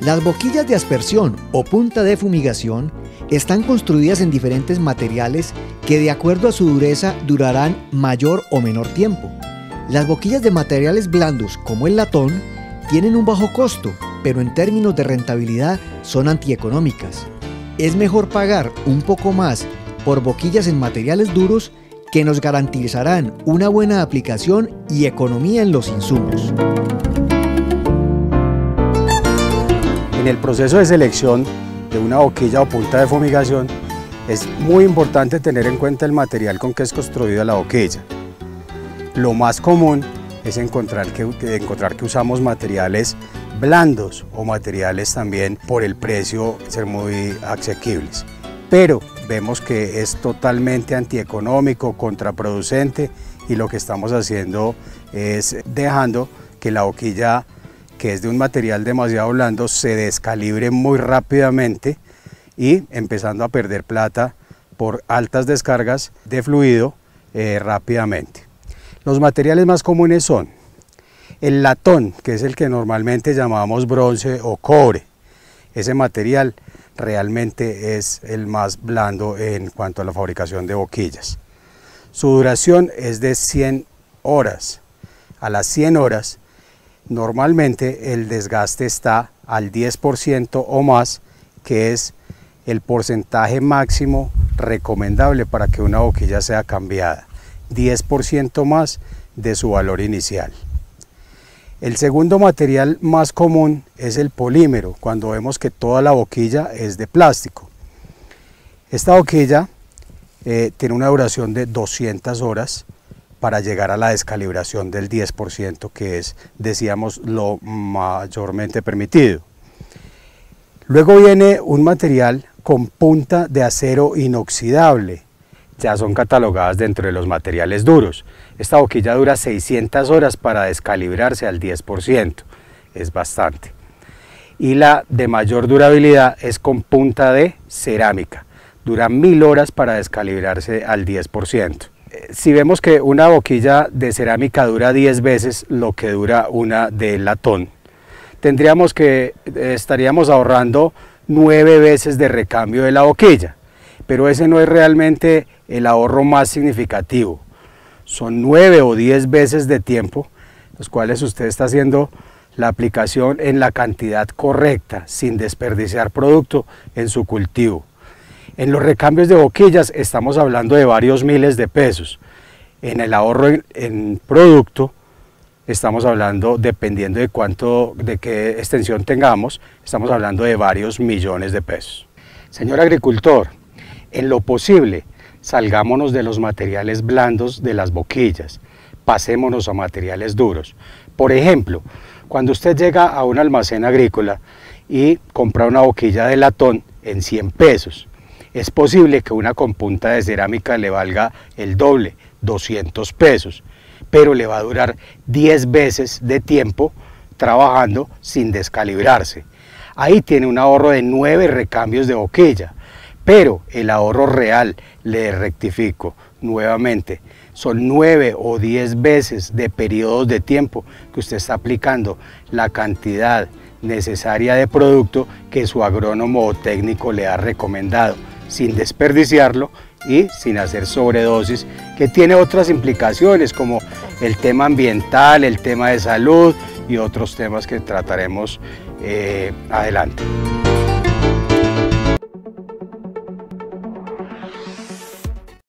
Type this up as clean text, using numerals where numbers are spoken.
Las boquillas de aspersión o punta de fumigación están construidas en diferentes materiales que de acuerdo a su dureza durarán mayor o menor tiempo. Las boquillas de materiales blandos como el latón tienen un bajo costo, pero en términos de rentabilidad son antieconómicas. Es mejor pagar un poco más por boquillas en materiales duros que nos garantizarán una buena aplicación y economía en los insumos. En el proceso de selección de una boquilla o punta de fumigación es muy importante tener en cuenta el material con que es construida la boquilla. Lo más común es encontrar que usamos materiales blandos o materiales también por el precio ser muy asequibles. Pero vemos que es totalmente antieconómico, contraproducente, y lo que estamos haciendo es dejando que la boquilla, que es de un material demasiado blando, se descalibre muy rápidamente y empezando a perder plata por altas descargas de fluido rápidamente. Los materiales más comunes son el latón, que es el que normalmente llamamos bronce o cobre. Ese material realmente es el más blando en cuanto a la fabricación de boquillas. Su duración es de 100 horas. A las 100 horas normalmente el desgaste está al 10% o más, que es el porcentaje máximo recomendable para que una boquilla sea cambiada, 10% más de su valor inicial. El segundo material más común es el polímero, cuando vemos que toda la boquilla es de plástico. Esta boquilla tiene una duración de 200 horas para llegar a la descalibración del 10%, que es, decíamos, lo mayormente permitido. Luego viene un material con punta de acero inoxidable. Ya son catalogadas dentro de los materiales duros. Esta boquilla dura 600 horas para descalibrarse al 10%, es bastante. Y la de mayor durabilidad es con punta de cerámica, dura 1000 horas para descalibrarse al 10%. Si vemos que una boquilla de cerámica dura 10 veces lo que dura una de latón, estaríamos ahorrando 9 veces de recambio de la boquilla, pero ese no es realmente el ahorro más significativo. Son 9 o 10 veces de tiempo, los cuales usted está haciendo la aplicación en la cantidad correcta, sin desperdiciar producto en su cultivo. En los recambios de boquillas estamos hablando de varios miles de pesos. En el ahorro en producto estamos hablando, dependiendo de qué extensión tengamos, estamos hablando de varios millones de pesos. Señor agricultor, en lo posible, salgámonos de los materiales blandos de las boquillas, pasémonos a materiales duros. Por ejemplo, cuando usted llega a un almacén agrícola y compra una boquilla de latón en 100 pesos, es posible que una con punta de cerámica le valga el doble, 200 pesos, pero le va a durar 10 veces de tiempo trabajando sin descalibrarse. Ahí tiene un ahorro de 9 recambios de boquilla. Pero el ahorro real, le rectifico nuevamente, son 9 o 10 veces de periodos de tiempo que usted está aplicando la cantidad necesaria de producto que su agrónomo o técnico le ha recomendado, sin desperdiciarlo y sin hacer sobredosis, que tiene otras implicaciones como el tema ambiental, el tema de salud y otros temas que trataremos adelante.